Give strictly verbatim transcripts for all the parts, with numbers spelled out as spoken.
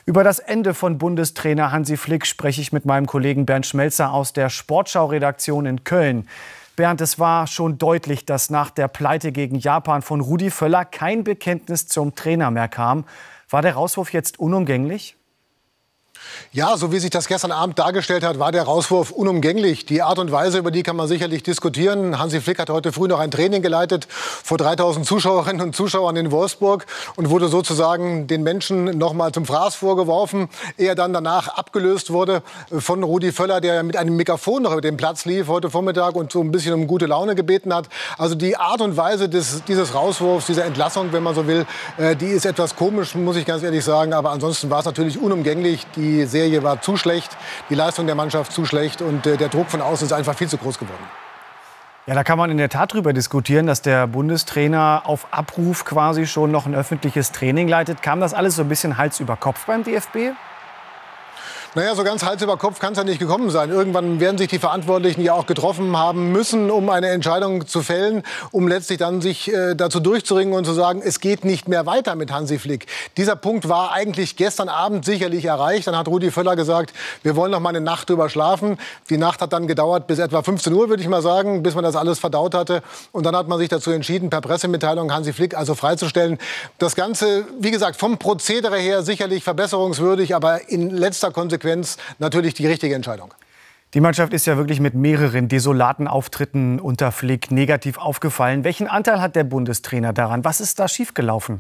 Über das Ende von Bundestrainer Hansi Flick spreche ich mit meinem Kollegen Bernd Schmelzer aus der Sportschau-Redaktion in Köln. Bernd, es war schon deutlich, dass nach der Pleite gegen Japan von Rudi Völler kein Bekenntnis zum Trainer mehr kam. War der Rauswurf jetzt unumgänglich? Ja, so wie sich das gestern Abend dargestellt hat, war der Rauswurf unumgänglich. Die Art und Weise, über die kann man sicherlich diskutieren. Hansi Flick hat heute früh noch ein Training geleitet vor dreitausend Zuschauerinnen und Zuschauern in Wolfsburg und wurde sozusagen den Menschen noch mal zum Fraß vorgeworfen, ehe er dann danach abgelöst wurde von Rudi Völler, der mit einem Mikrofon noch über den Platz lief heute Vormittag und so ein bisschen um gute Laune gebeten hat. Also die Art und Weise des, dieses Rauswurfs, dieser Entlassung, wenn man so will, äh, die ist etwas komisch, muss ich ganz ehrlich sagen. Aber ansonsten war es natürlich unumgänglich. Die Serie war zu schlecht, die Leistung der Mannschaft zu schlecht und äh, der Druck von außen ist einfach viel zu groß geworden. Ja, da kann man in der Tat drüber diskutieren, dass der Bundestrainer auf Abruf quasi schon noch ein öffentliches Training leitet. Kam das alles so ein bisschen Hals über Kopf beim D F B? Naja, so ganz Hals über Kopf kann es ja nicht gekommen sein. Irgendwann werden sich die Verantwortlichen ja auch getroffen haben müssen, um eine Entscheidung zu fällen, um letztlich dann sich äh, dazu durchzuringen und zu sagen, es geht nicht mehr weiter mit Hansi Flick. Dieser Punkt war eigentlich gestern Abend sicherlich erreicht. Dann hat Rudi Völler gesagt, wir wollen noch mal eine Nacht drüber schlafen. Die Nacht hat dann gedauert bis etwa fünfzehn Uhr, würde ich mal sagen, bis man das alles verdaut hatte. Und dann hat man sich dazu entschieden, per Pressemitteilung Hansi Flick also freizustellen. Das Ganze, wie gesagt, vom Prozedere her sicherlich verbesserungswürdig, aber in letzter Konsequenz natürlich die richtige Entscheidung. Die Mannschaft ist ja wirklich mit mehreren desolaten Auftritten unter Flick negativ aufgefallen. Welchen Anteil hat der Bundestrainer daran? Was ist da schiefgelaufen?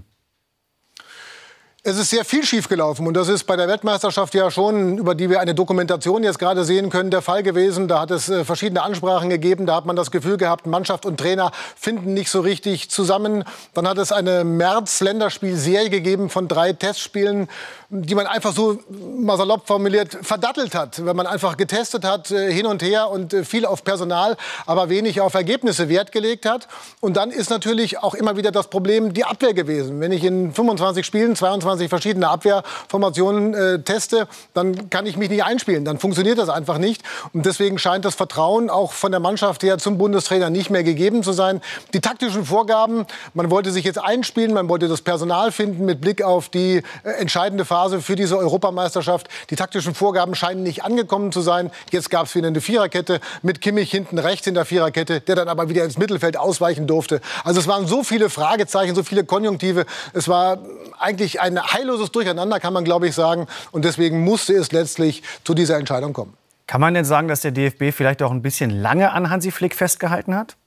Es ist sehr viel schiefgelaufen und das ist bei der Weltmeisterschaft ja schon, über die wir eine Dokumentation jetzt gerade sehen können, der Fall gewesen. Da hat es äh, verschiedene Ansprachen gegeben, da hat man das Gefühl gehabt, Mannschaft und Trainer finden nicht so richtig zusammen. Dann hat es eine März-Länderspielserie gegeben von drei Testspielen, die man einfach so, mal salopp formuliert, verdattelt hat, weil man einfach getestet hat, äh, hin und her und äh, viel auf Personal, aber wenig auf Ergebnisse Wert gelegt hat. Und dann ist natürlich auch immer wieder das Problem die Abwehr gewesen. Wenn ich in fünfundzwanzig Spielen, zweiundzwanzig verschiedene Abwehrformationen äh, teste, dann kann ich mich nicht einspielen. Dann funktioniert das einfach nicht. Und deswegen scheint das Vertrauen auch von der Mannschaft her zum Bundestrainer nicht mehr gegeben zu sein. Die taktischen Vorgaben, man wollte sich jetzt einspielen, man wollte das Personal finden mit Blick auf die äh, entscheidende Phase für diese Europameisterschaft. Die taktischen Vorgaben scheinen nicht angekommen zu sein. Jetzt gab es wieder eine Viererkette mit Kimmich hinten rechts in der Viererkette, der dann aber wieder ins Mittelfeld ausweichen durfte. Also es waren so viele Fragezeichen, so viele Konjunktive. Es war eigentlich ein heilloses Durcheinander, kann man, glaube ich, sagen. Und deswegen musste es letztlich zu dieser Entscheidung kommen. Kann man denn sagen, dass der D F B vielleicht auch ein bisschen lange an Hansi Flick festgehalten hat?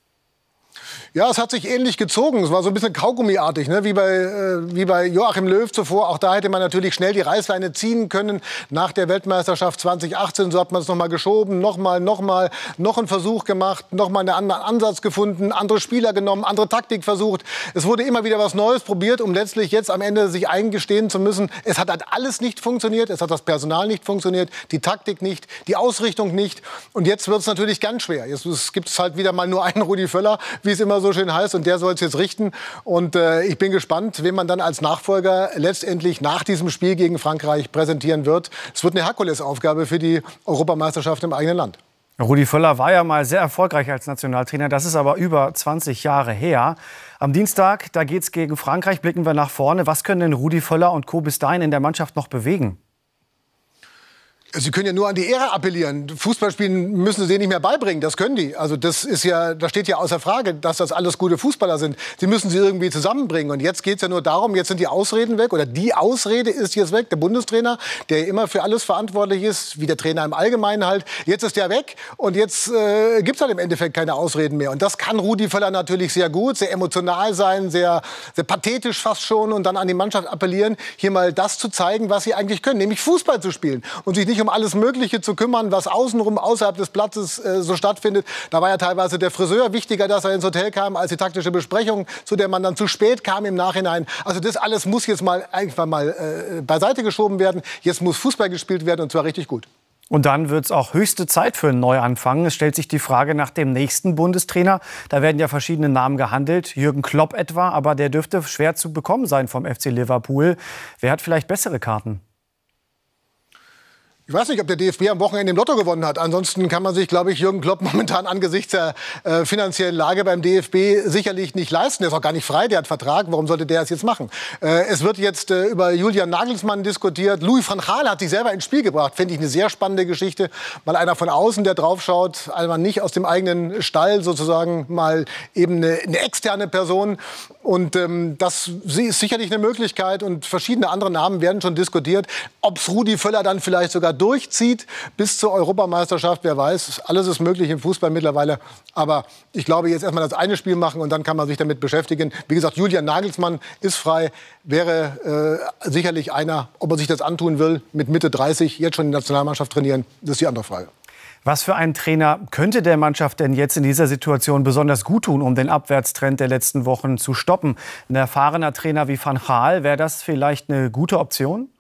Ja, es hat sich ähnlich gezogen. Es war so ein bisschen kaugummiartig, ne? wie, bei, äh, wie bei Joachim Löw zuvor. Auch da hätte man natürlich schnell die Reißleine ziehen können. Nach der Weltmeisterschaft zweitausendachtzehn, so hat man es noch mal geschoben, noch mal, noch mal, noch einen Versuch gemacht, noch mal einen anderen Ansatz gefunden, andere Spieler genommen, andere Taktik versucht. Es wurde immer wieder was Neues probiert, um letztlich jetzt am Ende sich eingestehen zu müssen. Es hat halt alles nicht funktioniert. Es hat das Personal nicht funktioniert, die Taktik nicht, die Ausrichtung nicht. Und jetzt wird es natürlich ganz schwer. Jetzt gibt es halt wieder mal nur einen Rudi Völler, wie es immer so schön heißt, und der soll es jetzt richten. Und äh, ich bin gespannt, wen man dann als Nachfolger letztendlich nach diesem Spiel gegen Frankreich präsentieren wird. Es wird eine Herkulesaufgabe für die Europameisterschaft im eigenen Land. Rudi Völler war ja mal sehr erfolgreich als Nationaltrainer. Das ist aber über zwanzig Jahre her. Am Dienstag, da geht's gegen Frankreich. Blicken wir nach vorne. Was können denn Rudi Völler und Co. bis dahin in der Mannschaft noch bewegen? Sie können ja nur an die Ehre appellieren. Fußballspielen müssen sie denen nicht mehr beibringen. Das können die. Also das ist ja, da steht ja außer Frage, dass das alles gute Fußballer sind. Sie müssen sie irgendwie zusammenbringen. Und jetzt geht es ja nur darum, jetzt sind die Ausreden weg. Oder die Ausrede ist jetzt weg. Der Bundestrainer, der immer für alles verantwortlich ist, wie der Trainer im Allgemeinen halt. Jetzt ist der weg. Und jetzt äh, gibt es halt im Endeffekt keine Ausreden mehr. Und das kann Rudi Völler natürlich sehr gut. Sehr emotional sein, sehr, sehr pathetisch fast schon. Und dann an die Mannschaft appellieren, hier mal das zu zeigen, was sie eigentlich können. Nämlich Fußball zu spielen. Und sich nicht um alles Mögliche zu kümmern, was außenrum, außerhalb des Platzes äh, so stattfindet. Da war ja teilweise der Friseur wichtiger, dass er ins Hotel kam, als die taktische Besprechung, zu der man dann zu spät kam im Nachhinein. Also das alles muss jetzt mal einfach mal äh, beiseite geschoben werden. Jetzt muss Fußball gespielt werden, und zwar richtig gut. Und dann wird es auch höchste Zeit für einen Neuanfang. Es stellt sich die Frage nach dem nächsten Bundestrainer. Da werden ja verschiedene Namen gehandelt. Jürgen Klopp etwa, aber der dürfte schwer zu bekommen sein vom F C Liverpool. Wer hat vielleicht bessere Karten? Ich weiß nicht, ob der D F B am Wochenende im Lotto gewonnen hat. Ansonsten kann man sich, glaube ich, Jürgen Klopp momentan angesichts der äh, finanziellen Lage beim D F B sicherlich nicht leisten. Der ist auch gar nicht frei, der hat Vertrag. Warum sollte der es jetzt machen? Äh, es wird jetzt äh, über Julian Nagelsmann diskutiert. Louis van Gaal hat sich selber ins Spiel gebracht. Finde ich eine sehr spannende Geschichte. Mal einer von außen, der draufschaut, einmal nicht aus dem eigenen Stall sozusagen, mal eben eine, eine externe Person. Und ähm, das ist sicherlich eine Möglichkeit. Und verschiedene andere Namen werden schon diskutiert. Ob es Rudi Völler dann vielleicht sogar durchzieht bis zur Europameisterschaft, wer weiß. Alles ist möglich im Fußball mittlerweile. Aber ich glaube, jetzt erstmal das eine Spiel machen und dann kann man sich damit beschäftigen. Wie gesagt, Julian Nagelsmann ist frei, wäre äh, sicherlich einer, ob er sich das antun will, mit Mitte dreißig, jetzt schon die Nationalmannschaft trainieren, das ist die andere Frage. Was für ein Trainer könnte der Mannschaft denn jetzt in dieser Situation besonders gut tun, um den Abwärtstrend der letzten Wochen zu stoppen? Ein erfahrener Trainer wie Van Gaal, wäre das vielleicht eine gute Option?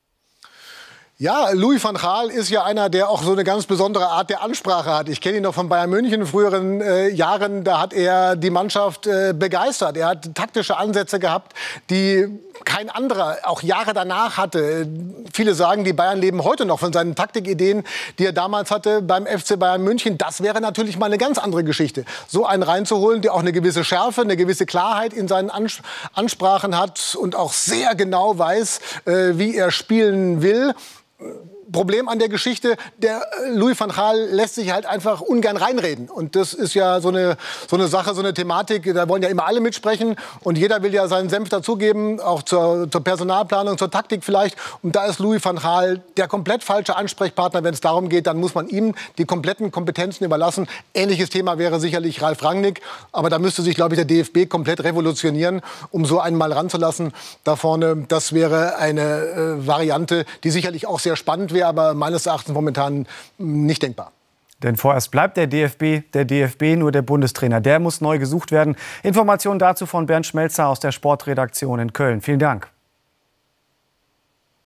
Ja, Louis van Gaal ist ja einer, der auch so eine ganz besondere Art der Ansprache hat. Ich kenne ihn noch von Bayern München in früheren äh, Jahren. Da hat er die Mannschaft äh, begeistert. Er hat taktische Ansätze gehabt, die kein anderer auch Jahre danach hatte. Viele sagen, die Bayern leben heute noch von seinen Taktikideen, die er damals hatte beim F C Bayern München. Das wäre natürlich mal eine ganz andere Geschichte. So einen reinzuholen, der auch eine gewisse Schärfe, eine gewisse Klarheit in seinen Ans- Ansprachen hat und auch sehr genau weiß, äh, wie er spielen will. Problem an der Geschichte, der Louis van Gaal lässt sich halt einfach ungern reinreden. Und das ist ja so eine, so eine Sache, so eine Thematik, da wollen ja immer alle mitsprechen. Und jeder will ja seinen Senf dazugeben, auch zur, zur Personalplanung, zur Taktik vielleicht. Und da ist Louis van Gaal der komplett falsche Ansprechpartner. Wenn es darum geht, dann muss man ihm die kompletten Kompetenzen überlassen. Ähnliches Thema wäre sicherlich Ralf Rangnick. Aber da müsste sich, glaube ich, der D F B komplett revolutionieren, um so einen mal ranzulassen da vorne. Das wäre eine äh, Variante, die sicherlich auch sehr spannend wäre, aber meines Erachtens momentan nicht denkbar. Denn vorerst bleibt der D F B, der D F B nur der Bundestrainer. Der muss neu gesucht werden. Informationen dazu von Bernd Schmelzer aus der Sportredaktion in Köln. Vielen Dank.